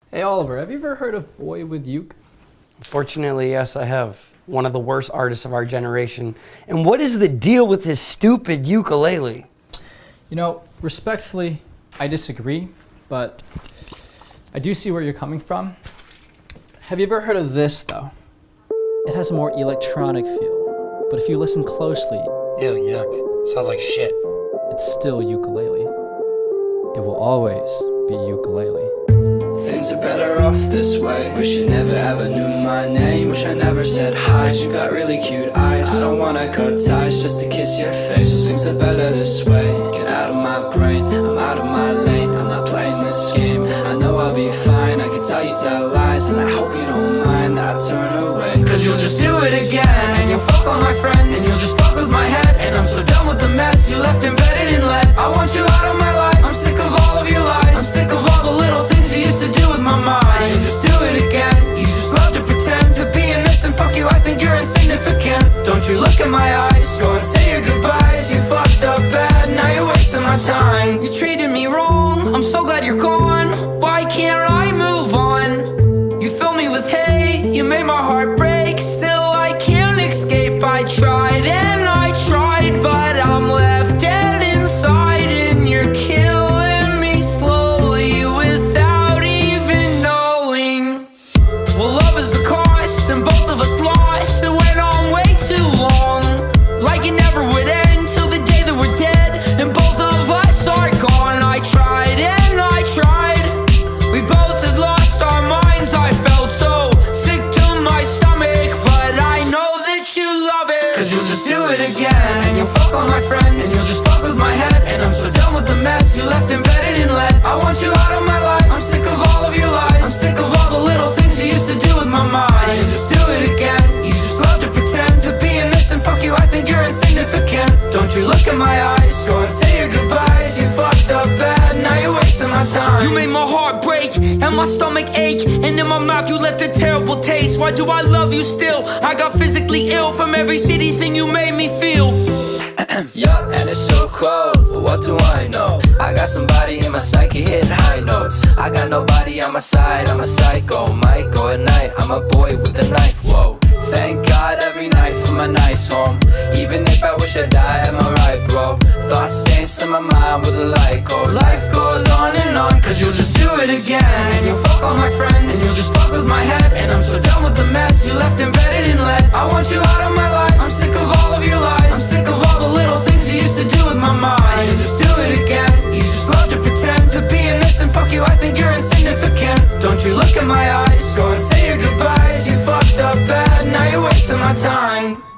Hey Oliver, have you ever heard of BoyWithUke? Fortunately, yes, I have. One of the worst artists of our generation. And what is the deal with his stupid ukulele? You know, respectfully, I disagree, but I do see where you're coming from. Have you ever heard of this, though? It has a more electronic feel, but if you listen closely, Ew, yuck. Sounds like shit. it's still ukulele. It will always be ukulele. Things are better off this way. Wish you never ever knew my name. Wish I never said hi. You got really cute eyes. I don't wanna cut ties just to kiss your face. Things are better this way. Get out of my brain, I'm out of my lane. I'm not playing this game. I know I'll be fine. I can tell you tell lies, and I hope you don't mind that I turn away. Cause you'll just do it again, and you'll fuck all my friends, and you'll just fuck with my head. And I'm so done with the mess you left embedded in lead. I want you out of my life. I'm sick of all of your lies. I'm sick of all the little things you used to do with my mind. You'll just do it again. You just love to pretend to be innocent. Fuck you, I think you're insignificant. Don't you look in my eyes. Go and say your goodbyes. You fucked up bad, now you're wasting my time. You treated me wrong, I'm so glad you're gone. Why can't I move on? You fill me with hate, you made my heart break. Still I can't escape. I tried and I tried, but I'm left dead inside. And you're killing me slowly without even knowing. Well, love is the cost, and both of us lost. It went on way too long, like it never would end, till the day that we're dead, and both of us are gone. I tried and I tried. We both had lost our minds. I felt so sick to my stomach, but I know that you love it. Cause you'll just do it again, and you'll fuck all my friends, and you'll just fuck with my head. And I'm so done with the mess you left embedded in lead. I want you out of my life. I'm sick of all of your lies. I'm sick of all the little things you used to do with my mind. You'll just do it again. You just love to pretend to be innocent. Fuck you, I think you're insignificant. Don't you look in my eyes. Go and say your goodbyes. You fucked up bad, now you're wasting my time. You made my heart break and my stomach ache, and in my mouth you left a terrible taste. Why do I love you still? I got physically ill from every shitty thing you made me feel. Yeah, and it's so cold, but what do I know? I got somebody in my psyche hitting high notes. I got nobody on my side, I'm a psycho. Might go at night, I'm a boy with a knife, whoa. Thank God every night for my nice home. Even if I wish I died, am I right, bro? Thoughts stains in my mind with a light go. Life goes on, cause you'll just do it again. And you'll fuck all my friends, and you'll just fuck with my head. And I'm so done with the mess you left embedded in lead. I want you out of my life. I'm sick of all of your lies. I'm sick of all the little things you used to do with my mind. You'll just do it again. You just love to pretend to be innocent. Fuck you, I think you're insignificant. Don't you look in my eyes. Go and say your goodbyes. You fucked up bad, now you're wasting my time.